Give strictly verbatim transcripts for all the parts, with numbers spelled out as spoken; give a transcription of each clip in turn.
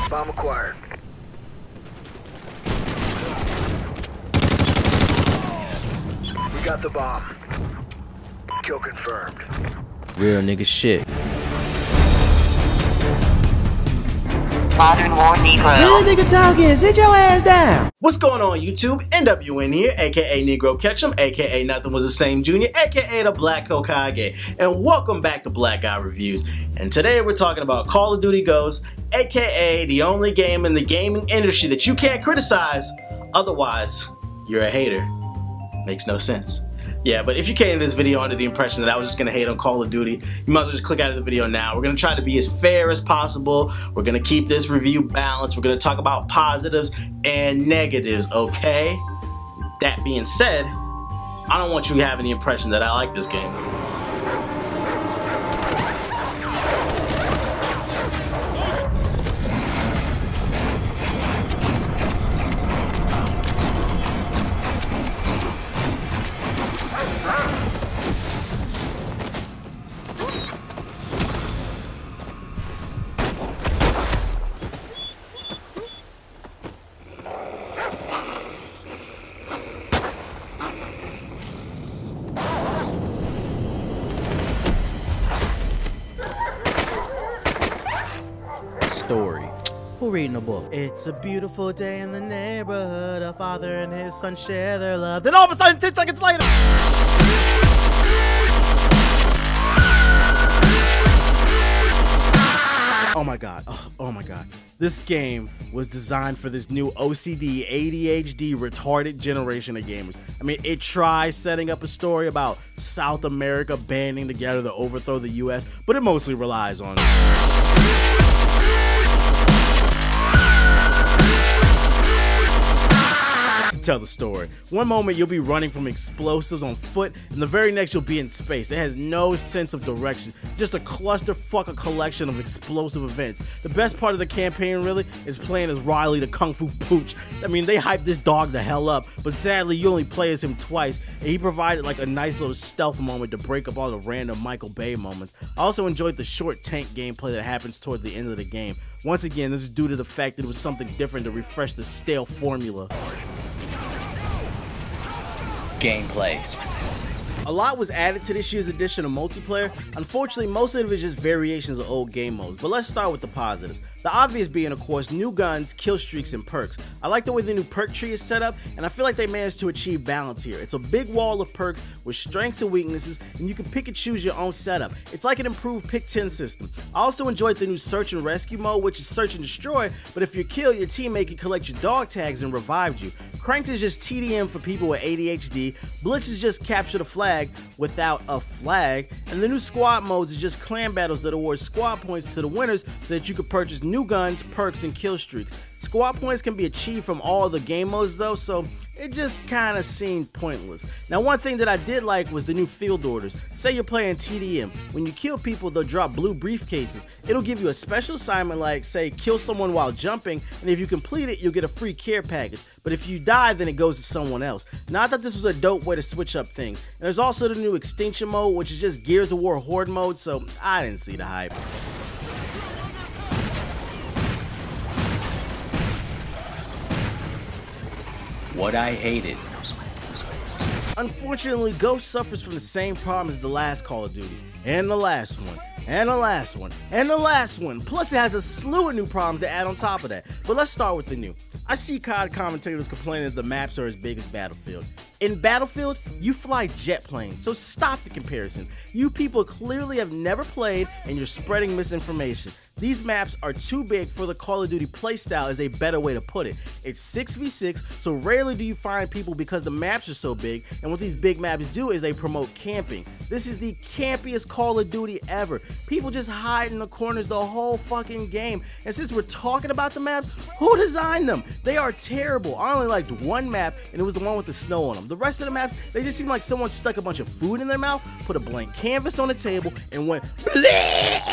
Bomb acquired. We got the bomb. Kill confirmed. Real nigga shit. Modern War Negro. Real nigga talking, sit your ass down. What's going on YouTube? N W N here, aka Negro Ketchum, aka Nothing Was the Same Junior, aka the Black Hokage, and welcome back to Black Guy Reviews. And today we're talking about Call of Duty Ghosts, aka the only game in the gaming industry that you can't criticize, otherwise you're a hater. Makes no sense. Yeah, but if you came to this video under the impression that I was just gonna hate on Call of Duty, you might as well just click out of the video now. We're gonna try to be as fair as possible. We're gonna keep this review balanced. We're gonna talk about positives and negatives, okay? That being said, I don't want you to have any impression that I like this game. Story. Who reading a book? It's a beautiful day in the neighborhood. A father and his son share their love. Then all of a sudden, ten seconds later. Oh my god. Oh, oh my god. This game was designed for this new O C D, A D H D, retarded generation of gamers. I mean, it tries setting up a story about South America banding together to overthrow the U S, but it mostly relies on tell the story. One moment you'll be running from explosives on foot, and the very next you'll be in space. It has no sense of direction, just a clusterfuck of collection of explosive events. The best part of the campaign really is playing as Riley the Kung Fu Pooch. I mean, they hyped this dog the hell up, but sadly you only play as him twice, and he provided like a nice little stealth moment to break up all the random Michael Bay moments. I also enjoyed the short tank gameplay that happens toward the end of the game. Once again, this is due to the fact that it was something different to refresh the stale formula. Gameplay. A lot was added to this year's edition of multiplayer. Unfortunately, most of it is just variations of old game modes, but let's start with the positives. The obvious being, of course, new guns, kill streaks, and perks. I like the way the new perk tree is set up, and I feel like they managed to achieve balance here. It's a big wall of perks with strengths and weaknesses, and you can pick and choose your own setup. It's like an improved pick ten system. I also enjoyed the new search and rescue mode, which is search and destroy, but if you're killed, your teammate can collect your dog tags and revive you. Cranked is just T D M for people with A D H D, Blitz is just capture the flag without a flag, and the new squad modes is just clan battles that award squad points to the winners so that you can purchase new guns, perks, and kill streaks. Squad points can be achieved from all the game modes though, so it just kind of seemed pointless. Now, one thing that I did like was the new field orders. Say you're playing T D M. When you kill people, they'll drop blue briefcases. It'll give you a special assignment like, say, kill someone while jumping, and if you complete it, you'll get a free care package. But if you die, then it goes to someone else. Now, I thought this was a dope way to switch up things. And there's also the new extinction mode, which is just Gears of War Horde mode, so I didn't see the hype. What I hated. Unfortunately, Ghost suffers from the same problem as the last Call of Duty, and the last one, and the last one, and the last one. Plus, it has a slew of new problems to add on top of that. But let's start with the new. I see C O D commentators complaining that the maps are as big as Battlefield. In Battlefield, you fly jet planes, so stop the comparisons. You people clearly have never played, and you're spreading misinformation. These maps are too big for the Call of Duty playstyle is a better way to put it. It's six v six, so rarely do you find people because the maps are so big, and what these big maps do is they promote camping. This is the campiest Call of Duty ever. People just hide in the corners the whole fucking game, and since we're talking about the maps, who designed them? They are terrible. I only liked one map, and it was the one with the snow on them. The rest of the maps, they just seem like someone stuck a bunch of food in their mouth, put a blank canvas on the table, and went bleh!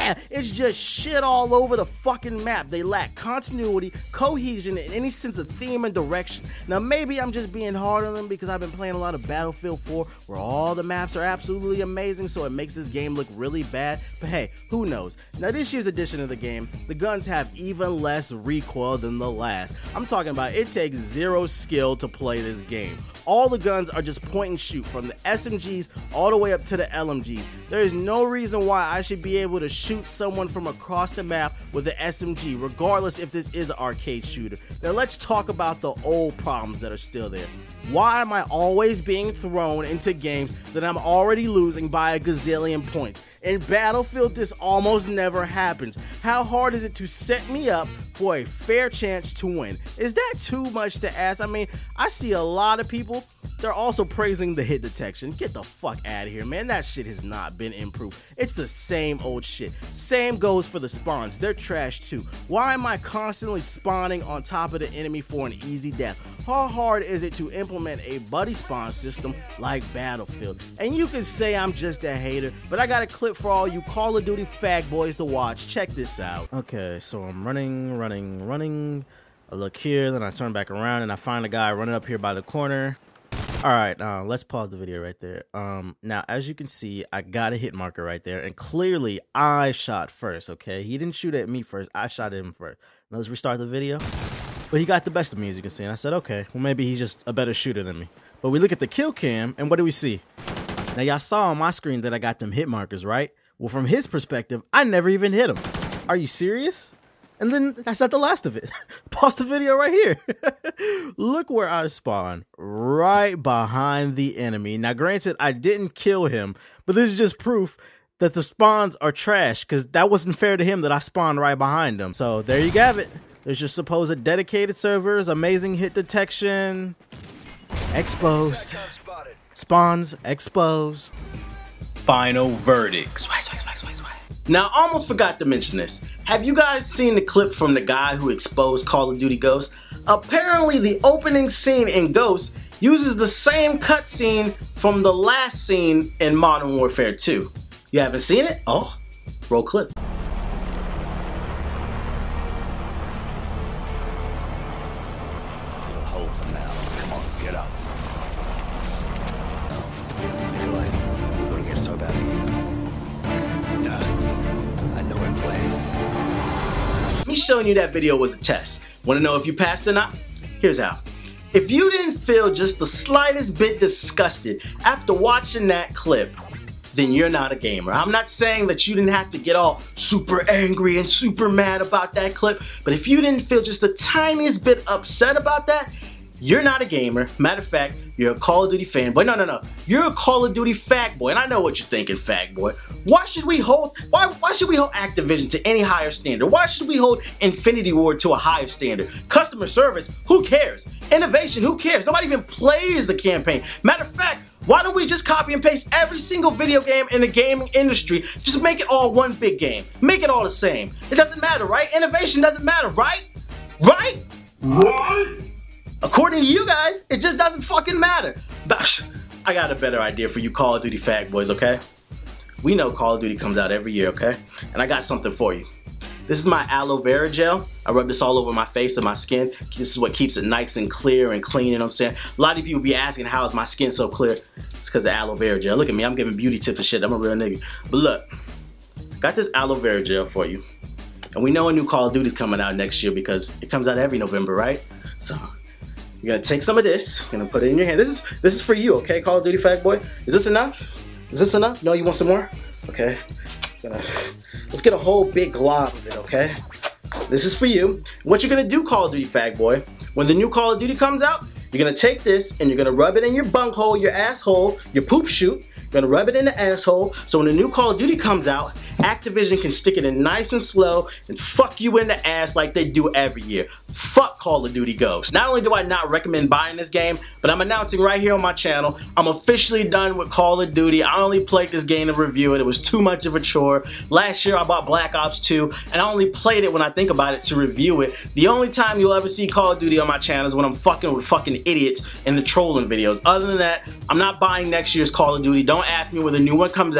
yeah, it's just shit all over the fucking map. They lack continuity, cohesion, and any sense of theme and direction. Now maybe I'm just being hard on them because I've been playing a lot of Battlefield four where all the maps are absolutely amazing, so it makes this game look really bad, but hey, who knows. Now this year's edition of the game, the guns have even less recoil than the last. I'm talking about it takes zero skill to play this game. All the guns are just point and shoot, from the S M Gs all the way up to the L M Gs. There is no reason why I should be able to shoot someone from across the map with an S M G, regardless if this is an arcade shooter. Now let's talk about the old problems that are still there. Why am I always being thrown into games that I'm already losing by a gazillion points? In Battlefield, this almost never happens. How hard is it to set me up for a fair chance to win? Is that too much to ask? I mean, I see a lot of people, they're also praising the hit detection. Get the fuck out of here, man. That shit has not been improved. It's the same old shit. Same goes for the spawns. They're trash too. Why am I constantly spawning on top of the enemy for an easy death? How hard is it to implement a buddy spawn system like Battlefield? And you can say I'm just a hater, but I got a clip for all you Call of Duty fag boys to watch. Check this out. Okay, so I'm running, running, running. I look here, then I turn back around and I find a guy running up here by the corner. All right, uh, let's pause the video right there. Um, now, as you can see, I got a hit marker right there, and clearly I shot first, okay? He didn't shoot at me first. I shot at him first. Now let's restart the video. But he got the best of me, as you can see, and I said, okay, well, maybe he's just a better shooter than me. But we look at the kill cam, and what do we see? Now, y'all saw on my screen that I got them hit markers, right? Well, from his perspective, I never even hit him. Are you serious? And then that's not the last of it. Pause the video right here. Look where I spawned, right behind the enemy. Now, granted, I didn't kill him, but this is just proof that the spawns are trash, because that wasn't fair to him that I spawned right behind him. So there you have it. There's your supposed dedicated servers, amazing hit detection, exposed, spawns exposed. Final verdict. Swag, swag, swag, swag, swag. Now, I almost forgot to mention this. Have you guys seen the clip from the guy who exposed Call of Duty Ghosts? Apparently, the opening scene in Ghosts uses the same cutscene from the last scene in Modern Warfare two. You haven't seen it? Oh, roll clip. Hold for now. Come on, get up. Daylight, we're gonna get so bad at you. I know a place. Me showing you that video was a test. Want to know if you passed or not? Here's how. If you didn't feel just the slightest bit disgusted after watching that clip, then you're not a gamer. I'm not saying that you didn't have to get all super angry and super mad about that clip, but if you didn't feel just the tiniest bit upset about that, you're not a gamer. Matter of fact, you're a Call of Duty fanboy. No, no, no. You're a Call of Duty fag boy, and I know what you're thinking, fag boy. Why should we hold? Why? Why should we hold Activision to any higher standard? Why should we hold Infinity Ward to a higher standard? Customer service? Who cares? Innovation? Who cares? Nobody even plays the campaign. Matter of fact, why don't we just copy and paste every single video game in the gaming industry? Just make it all one big game. Make it all the same. It doesn't matter, right? Innovation doesn't matter, right? Right? Right? According to you guys, it just doesn't fucking matter. But I got a better idea for you Call of Duty fag boys, okay? We know Call of Duty comes out every year, okay? And I got something for you. This is my aloe vera gel. I rub this all over my face and my skin. This is what keeps it nice and clear and clean, you know what I'm saying? A lot of you will be asking, how is my skin so clear? It's because of aloe vera gel. Look at me, I'm giving beauty tips and shit. I'm a real nigga. But look, got this aloe vera gel for you. And we know a new Call of Duty is coming out next year because it comes out every November, right? So you're gonna take some of this, you're gonna put it in your hand. This is this is for you, okay, Call of Duty fag boy? Is this enough? Is this enough? No, you want some more? Okay. Gonna, let's get a whole big glob of it, okay? This is for you. What you're gonna do, Call of Duty fag boy, when the new Call of Duty comes out, you're gonna take this and you're gonna rub it in your bunghole, your asshole, your poop chute. You're gonna rub it in the asshole, so when the new Call of Duty comes out, Activision can stick it in nice and slow and fuck you in the ass like they do every year. Fuck Call of Duty Ghosts. Not only do I not recommend buying this game, but I'm announcing right here on my channel, I'm officially done with Call of Duty. I only played this game to review it. It was too much of a chore. Last year I bought Black Ops two, and I only played it when I think about it to review it. The only time you'll ever see Call of Duty on my channel is when I'm fucking with fucking idiots in the trolling videos. Other than that, I'm not buying next year's Call of Duty. Don't ask me when the new one comes out.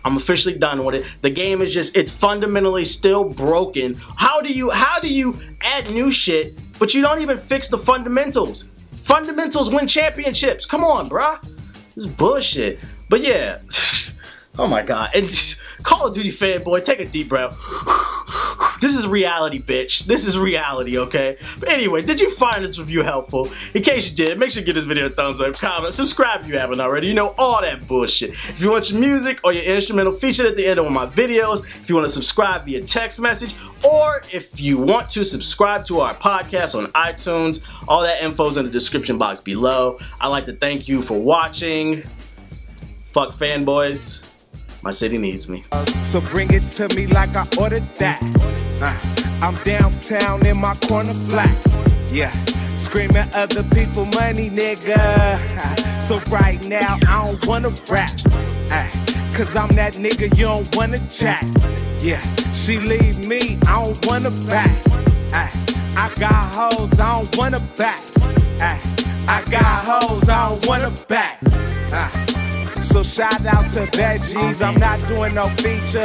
I'm officially done with it. The game is just, it's fundamentally still broken. How do you, how do you add new shit, but you don't even fix the fundamentals? Fundamentals win championships. Come on, bruh. This is bullshit. But yeah, oh my god. And Call of Duty fanboy, take a deep breath. This is reality, bitch. This is reality, okay? But anyway, did you find this review helpful? In case you did, make sure you give this video a thumbs up, comment, subscribe if you haven't already. You know, all that bullshit. If you want your music or your instrumental featured at the end of one of my videos, if you want to subscribe via text message, or if you want to subscribe to our podcast on iTunes, all that info's in the description box below. I'd like to thank you for watching. Fuck fanboys. My city needs me. So bring it to me like I ordered that. Uh, I'm downtown in my corner flat. Yeah, screaming other people money, nigga. Uh, so right now I don't wanna rap. Uh, Cause I'm that nigga you don't wanna chat. Yeah, she leave me, I don't wanna back. Uh, I got hoes, I don't wanna back. Uh, I got hoes, I don't wanna back. Uh, So shout out to Veggies, I'm not doing no feature.